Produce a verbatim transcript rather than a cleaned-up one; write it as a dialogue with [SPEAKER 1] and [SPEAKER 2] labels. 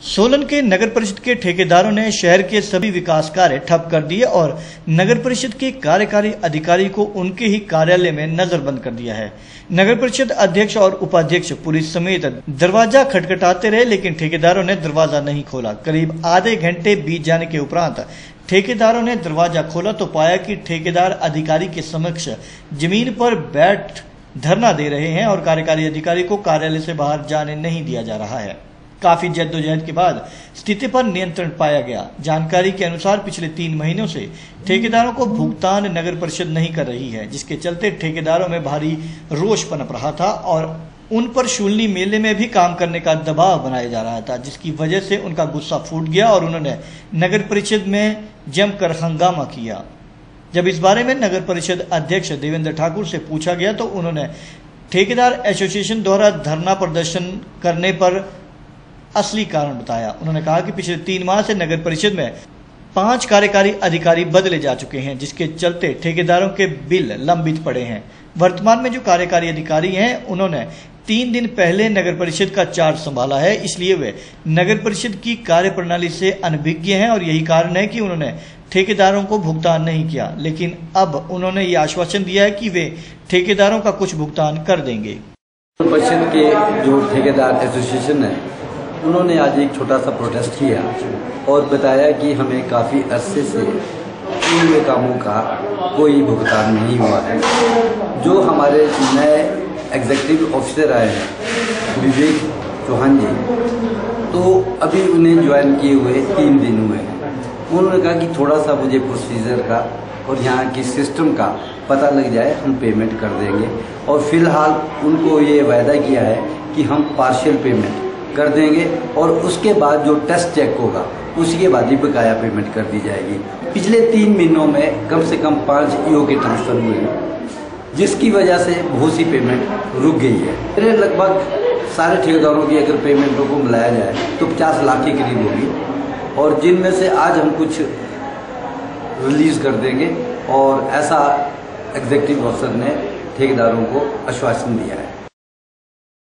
[SPEAKER 1] सोलन के नगर परिषद के ठेकेदारों ने शहर के सभी विकास कार्य ठप कर दिए और नगर परिषद के कार्यकारी अधिकारी को उनके ही कार्यालय में नजरबंद कर दिया है। नगर परिषद अध्यक्ष और उपाध्यक्ष पुलिस समेत दरवाजा खटखटाते रहे, लेकिन ठेकेदारों ने दरवाजा नहीं खोला। करीब आधे घंटे बीत जाने के उपरांत ठेकेदारों ने दरवाजा खोला तो पाया कि ठेकेदार अधिकारी के समक्ष जमीन पर बैठ धरना दे रहे हैं और कार्यकारी अधिकारी को कार्यालय से बाहर जाने नहीं दिया जा रहा है। काफी जद्दोजहद के बाद स्थिति पर नियंत्रण पाया गया। जानकारी के अनुसार पिछले तीन महीनों से ठेकेदारों को भुगतान नगर परिषद नहीं कर रही है, जिसके चलते ठेकेदारों में भारी रोष पनप रहा था और उन पर शूलनी मेले में भी काम करने का दबाव बनाया जा रहा था, जिसकी वजह से उनका गुस्सा फूट गया और उन्होंने नगर परिषद में जमकर हंगामा किया। जब इस बारे में नगर परिषद अध्यक्ष देवेंद्र ठाकुर से पूछा गया तो उन्होंने ठेकेदार एसोसिएशन द्वारा धरना प्रदर्शन करने पर असली कारण बताया। उन्होंने कहा कि पिछले तीन माह से नगर परिषद में पांच कार्यकारी अधिकारी बदले जा चुके हैं, जिसके चलते ठेकेदारों के बिल लंबित पड़े हैं। वर्तमान में जो कार्यकारी अधिकारी हैं, उन्होंने तीन दिन पहले नगर परिषद का चार्ज संभाला है, इसलिए वे नगर परिषद की कार्यप्रणाली से अनभिज्ञ हैं और यही कारण है कि उन्होंने ठेकेदारों को भुगतान नहीं किया। लेकिन अब उन्होंने ये आश्वासन दिया है कि वे ठेकेदारों का कुछ भुगतान कर देंगे।
[SPEAKER 2] परिषद के जो ठेकेदार एसोसिएशन है, उन्होंने आज एक छोटा सा प्रोटेस्ट किया और बताया कि हमें काफ़ी अरसे से इन कामों का कोई भुगतान नहीं हुआ है। जो हमारे नए एग्जीक्यूटिव ऑफिसर आए हैं विवेक चौहान जी, तो अभी उन्हें ज्वाइन किए हुए तीन दिन हुए हैं। उन्होंने कहा कि थोड़ा सा मुझे प्रोसीजर का और यहाँ की सिस्टम का पता लग जाए, हम पेमेंट कर देंगे। और फिलहाल उनको ये वायदा किया है कि हम पार्शियल पेमेंट कर देंगे और उसके बाद जो टेस्ट चेक होगा उसके बाद ही बकाया पेमेंट कर दी जाएगी। पिछले तीन महीनों में कम से कम पाँच ईओ के ट्रांसफर हुए हैं, जिसकी वजह से बहुत सी पेमेंट रुक गई है। मेरे लगभग सारे ठेकेदारों की अगर पेमेंटों को मिलाया जाए तो पचास लाख के करीब होगी और जिनमें से आज हम कुछ रिलीज कर देंगे और ऐसा एग्जीक्यूटिव ऑफिसर ने ठेकेदारों को आश्वासन दिया है।